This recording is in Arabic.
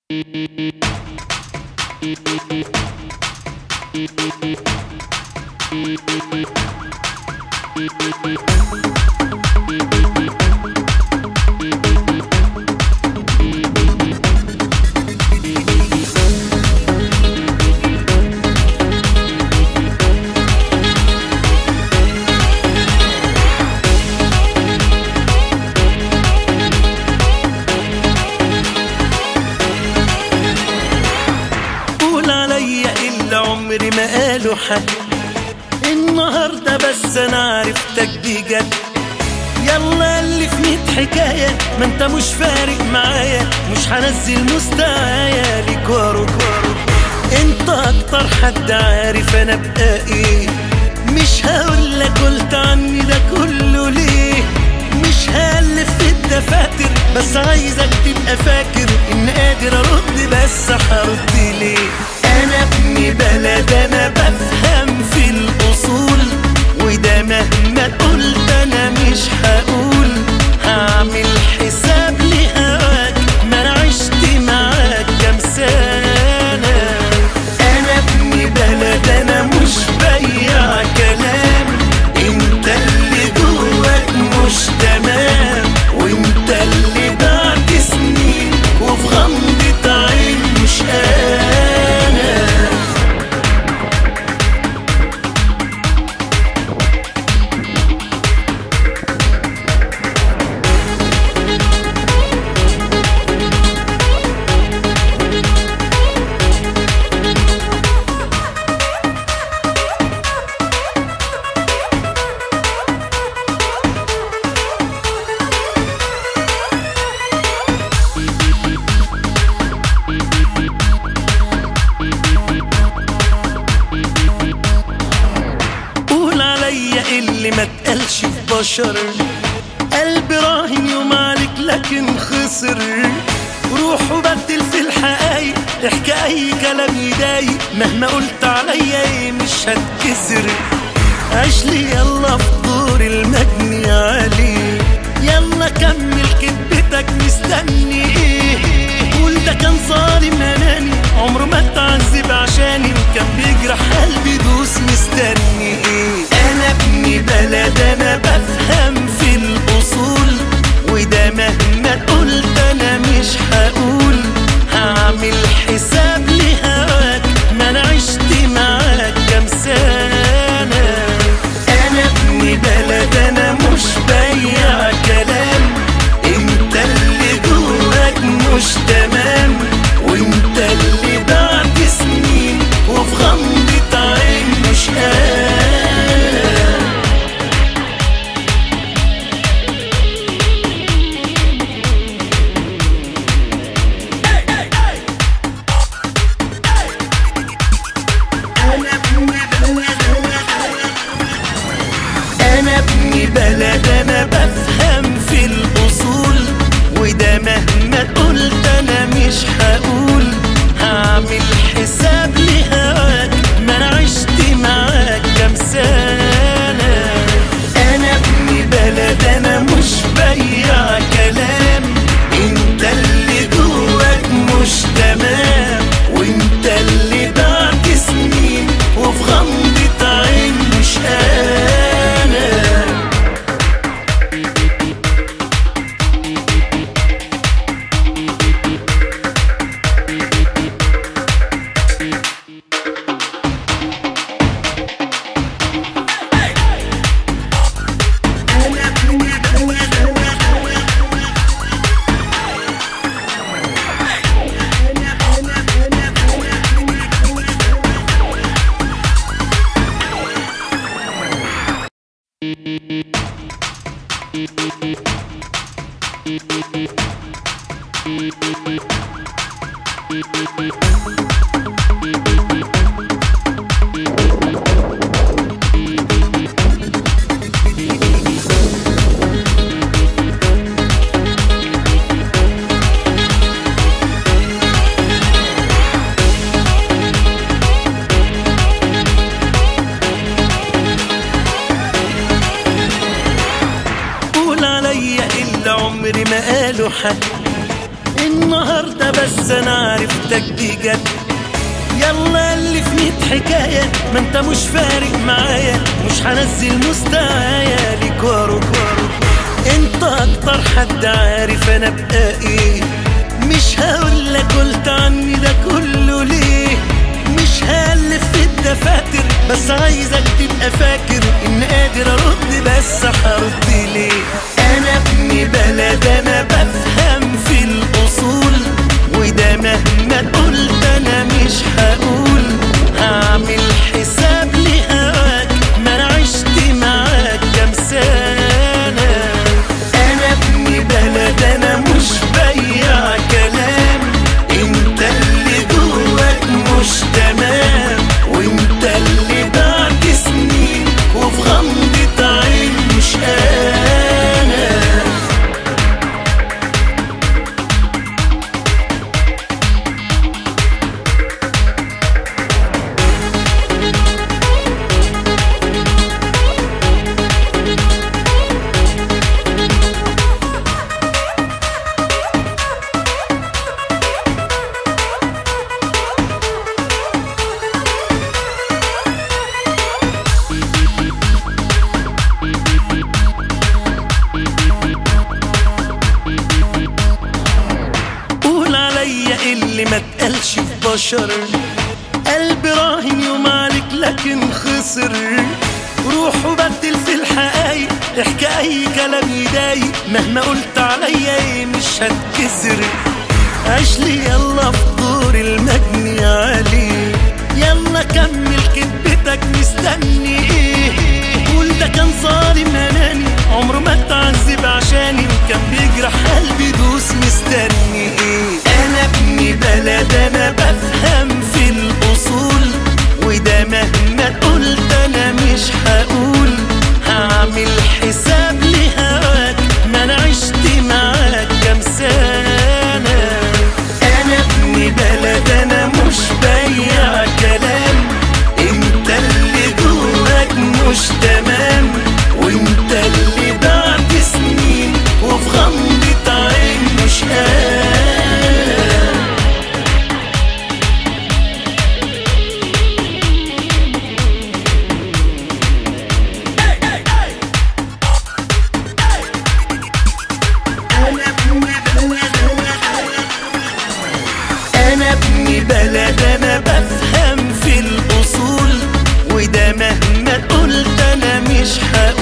عمري ما قالوا حد النهارده، بس انا عرفتك بجد. يلا الف 100 حكايه، ما انت مش فارق معايا، مش هنزل مستوايا ليك وارد. انت اكتر حد عارف انا بقى ايه، مش هقولك قلت عني ده كله ليه. مش هالف في الدفاتر، بس عايزك تبقى فاكر ان قادر ارد، بس هرد ليه. انا ابن بلد، انا بفهم في الاصول، وده مهما قلت انا مش هقول. هعمل حساب لهواك، ما انا عشت معاك كام سنة. انا ابن بلد، انا مش بيع كلام. انت اللي جواك مش تمام، وانت اللي بعد سنين وفي غمضة عين مش انا. اللي ما تقالش في بشر، قلبي راهن يوم عليك لكن خسر. روح وبدل في الحقايق، احكي اي كلام يضايق، مهما قلت عليا ايه مش هتكسر. عيشلي يلا في دور المجني عليه، يلا كمل كدبتك مستني ايه. قول ده كان ظالم اناني، عمره ما اتعذب عشاني، وكان بيجرح قلبي دوس مستني ايه. انا ابن بلد، انا بفهم في الاصول، وده مهما قلت انا مش هقول. هعمل حساب لهواك، ما انا عشت معاك كام سنة. انا ابن بلد، انا مش بيع كلام. انت اللي جواك مش تمام، وانت اللي بعد سنين وفي غمضة عين مش انا. أنا ابن بلد، أنا بفهم في الأصول، وده مهما قلت أنا مش هقول. هعمل حساب لهواك، ما أنا عشت معاك كام سنة. أنا ابن بلد، أنا مش بيع كلام. أنت اللي جواك مش تمام، وأنت اللي بعد سنين وفي غمضة عين مش أنا. عمري ما قالوا حد النهارده، بس انا عرفتك بجد. يلا اللي في 100 حكاية، ما انت مش فارق معايا، مش هنزل مستوايا ليك واروك. انت اكتر حد عارف انا بقى ايه، مش هقولك قلت عني ده كله ليه. مش هالف في الدفاتر، بس عايزك تبقى فاكر ان قادر ارد، بس هرد ليه. انا ابن بلد، انا بفهم في الاصول، وده مهما قلت انا مش هقول. هعمل حساب لهواك، ما انا عشت معاك كام سنة. انا ابن بلد، انا مش بياع كلام، انت اللي جواك مش تمام، وانت اللي بعد سنين وفي غمضة عين مش انا. اللي ما تقالش في بشر، قلب راهن يوم عليك لكن خسر. روح وبدل في الحقايق، احكي اي كلام يضايق، مهما قلت عليا ايه مش هتكسر. عيشلي يلا في دور المجني عليه، يلا كمل كدبتك مستني ايه. قول ده كان ظالم اناني، عمره ما اتعذب عشاني، وكان بيجرح قلبي دوس مستني ايه. انا ابن بلد، انا بفهم في الاصول، وده مهما قلت انا مش هقول. هعمل حساب لهواك، ما انا عشت معاك كام سنة. انا ابن بلد، انا مش بياع كلام، انت اللي جواك مش تمام، وانت اللي بعد سنين وفي غمضة عين مش انا. أنا ابن بلد، أنا بفهم في الأصول، وده مهما قلت أنا مش هقول.